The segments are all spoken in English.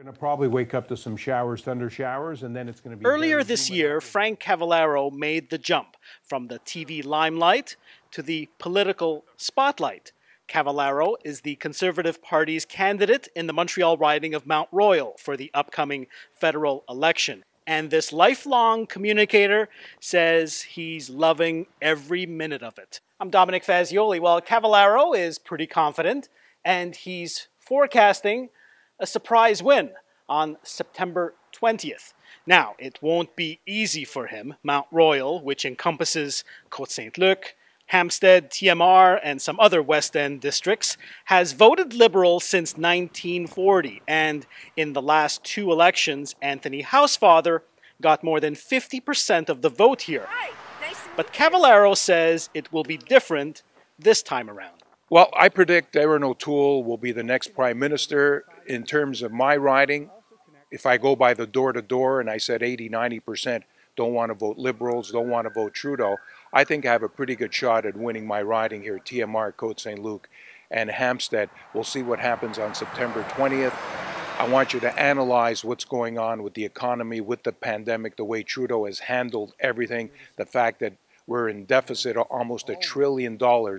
Going to probably wake up to some showers, thunder showers, and then it's going to be... Earlier this year, Frank Cavallaro made the jump from the TV limelight to the political spotlight. Cavallaro is the Conservative Party's candidate in the Montreal riding of Mount Royal for the upcoming federal election. And this lifelong communicator says he's loving every minute of it. I'm Domenic Fazioli. Well, Cavallaro is pretty confident, and he's forecasting a surprise win on September 20th. Now, it won't be easy for him. Mount Royal, which encompasses Côte-Saint-Luc, Hampstead, TMR, and some other West End districts, has voted Liberal since 1940. And in the last two elections, Anthony Housefather got more than 50% of the vote here. But Cavallaro says it will be different this time around. Well, I predict Erin O'Toole will be the next Prime Minister. In terms of my riding, if I go by the door-to-door and I said 80-90% don't want to vote Liberals, don't want to vote Trudeau, I think I have a pretty good shot at winning my riding here, TMR, Côte-Saint-Luc, and Hampstead. We'll see what happens on September 20th. I want you to analyze what's going on with the economy, with the pandemic, the way Trudeau has handled everything, the fact that we're in deficit of almost $1 trillion.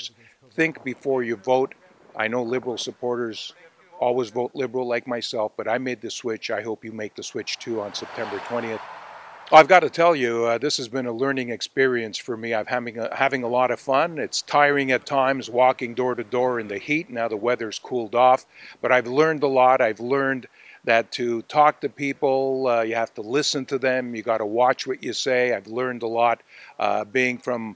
Think before you vote. I know Liberal supporters always vote Liberal like myself, but I made the switch. I hope you make the switch too on September 20th. I've got to tell you, this has been a learning experience for me. I'm having a lot of fun. It's tiring at times walking door to door in the heat. Now the weather's cooled off, but I've learned a lot. I've learned that to talk to people, you have to listen to them. You got to watch what you say. I've learned a lot. Being from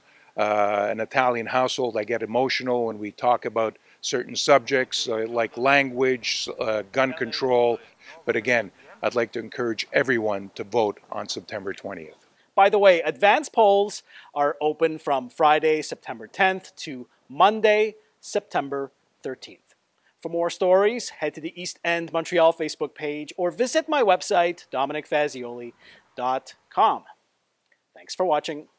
an Italian household, I get emotional when we talk about certain subjects like language, gun control. But again, I'd like to encourage everyone to vote on September 20th. By the way, advance polls are open from Friday, September 10th to Monday, September 13th. For more stories, head to the East End Montreal Facebook page or visit my website, DomenicFazioli.com. Thanks for watching.